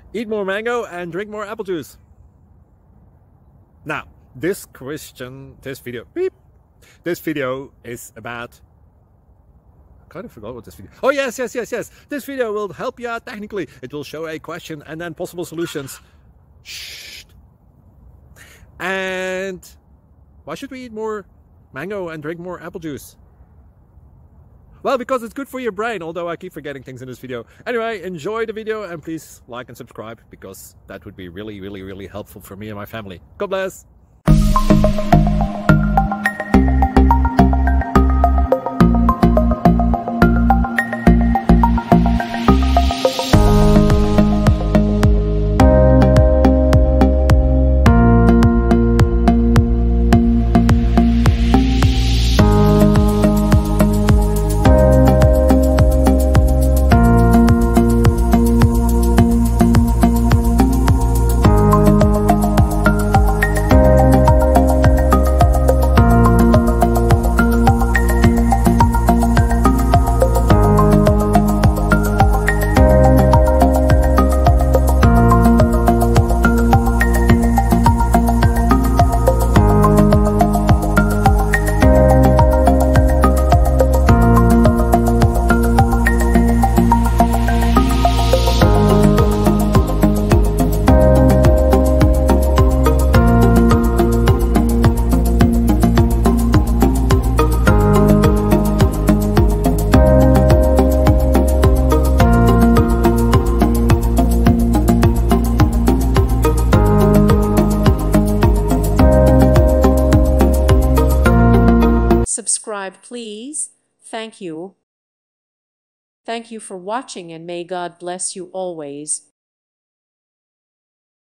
Eat more mango and drink more apple juice. Now, this video is about... I kind of forgot what this video... Oh, yes. This video will help you out technically. It will show a question and then possible solutions. Shh. And why should we eat more mango and drink more apple juice? Well, because it's good for your brain, although I keep forgetting things in this video. Anyway, enjoy the video and please like and subscribe, because that would be really helpful for me and my family. God bless! Subscribe, please. Thank you. Thank you for watching, and may God bless you always.